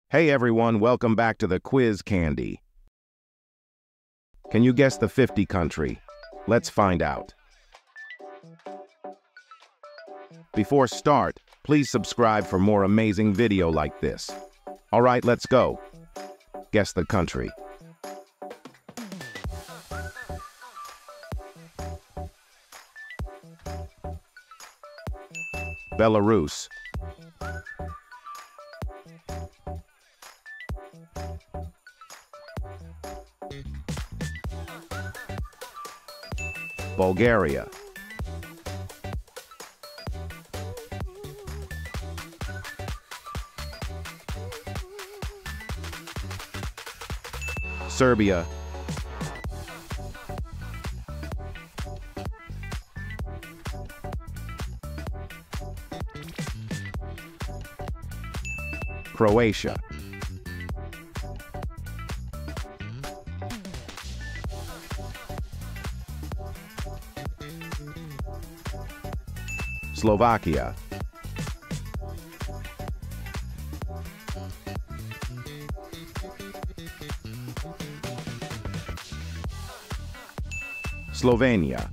Hey everyone, welcome back to the Quiz Candy. Can you guess the 50 country? Let's find out. Before start, please subscribe for more amazing video like this. Alright, let's go. Guess the country. Belarus. Bulgaria. Serbia. Croatia. Slovakia. Slovenia.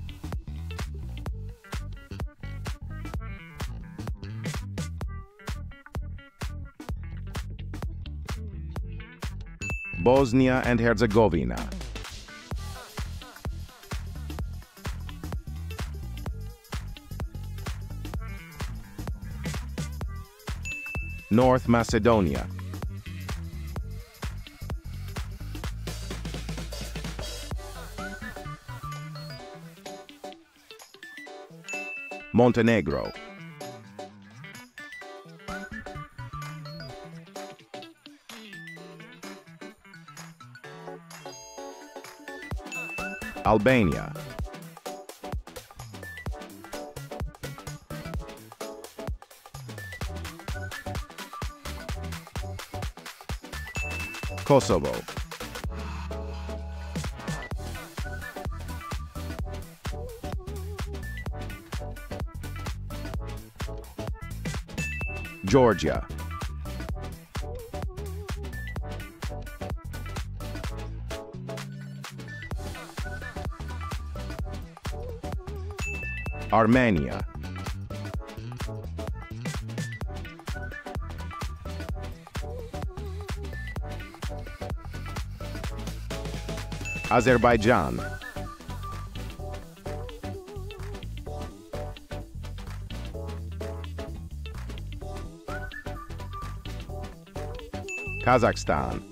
Bosnia and Herzegovina. North Macedonia. Montenegro. Albania. Kosovo. Georgia. Armenia. Azerbaijan. Kazakhstan.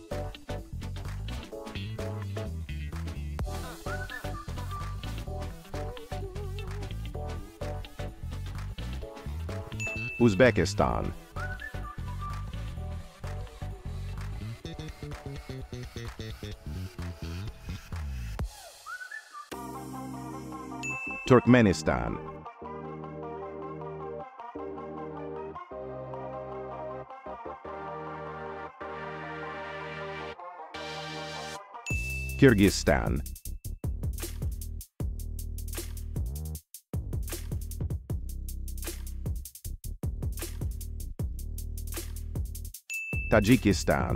Uzbekistan. Turkmenistan. Kyrgyzstan. Tajikistan.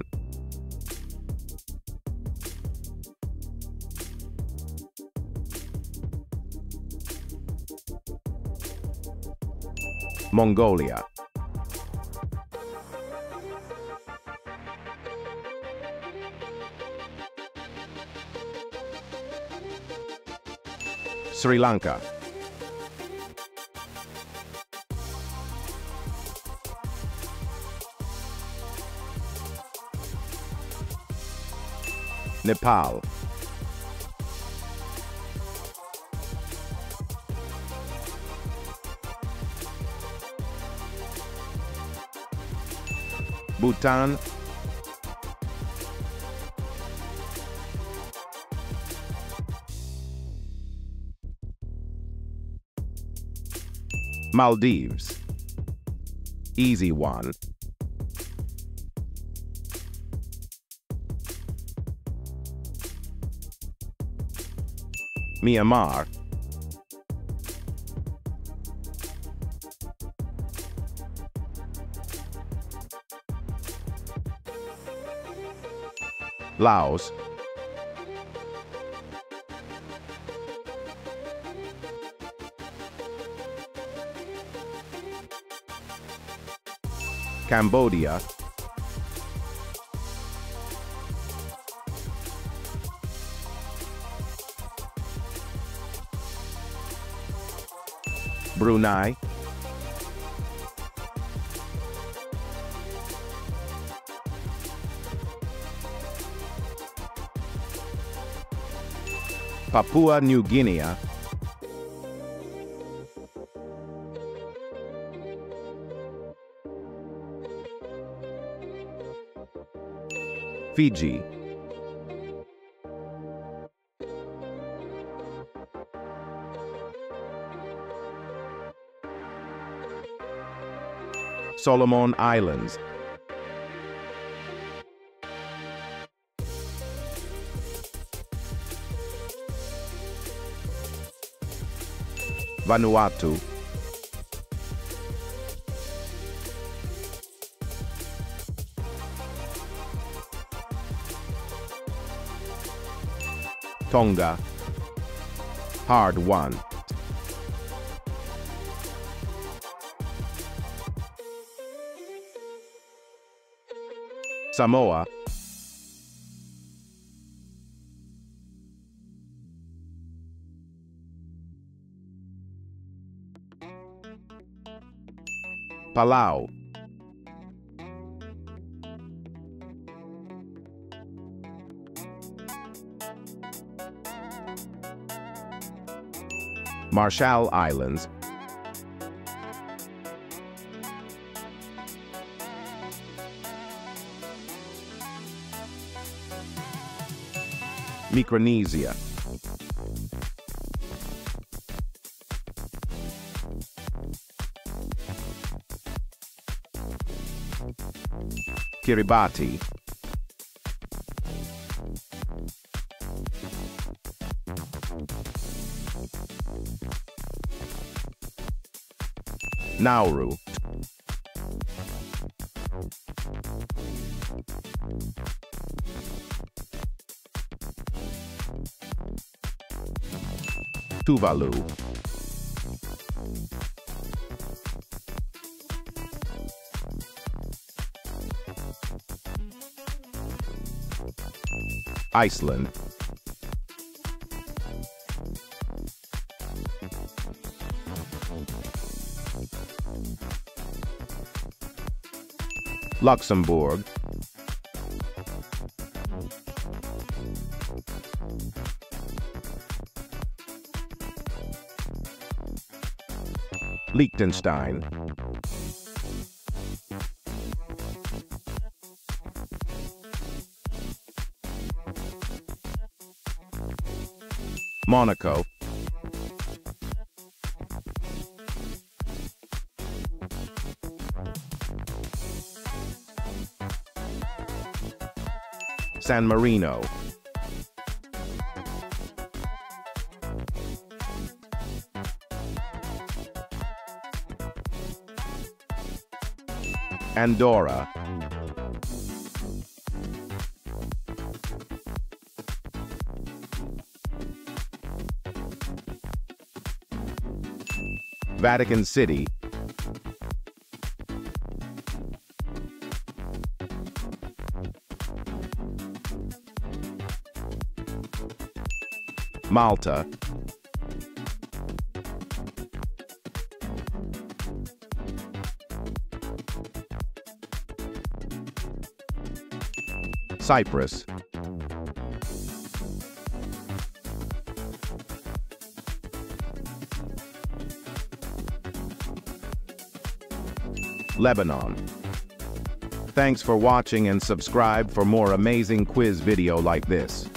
Mongolia. Sri Lanka. Nepal. Bhutan. Maldives. Easy one. Myanmar. Laos, Cambodia, Brunei, Papua New Guinea, Fiji, Solomon Islands, Vanuatu, Tonga, hard won. Samoa, Palau, Marshall Islands, Micronesia, Kiribati, Nauru, Tuvalu, Iceland, Luxembourg, Liechtenstein, Monaco, San Marino, Andorra, Vatican City, Malta, Cyprus, Lebanon. Thanks for watching and subscribe for more amazing quiz video like this.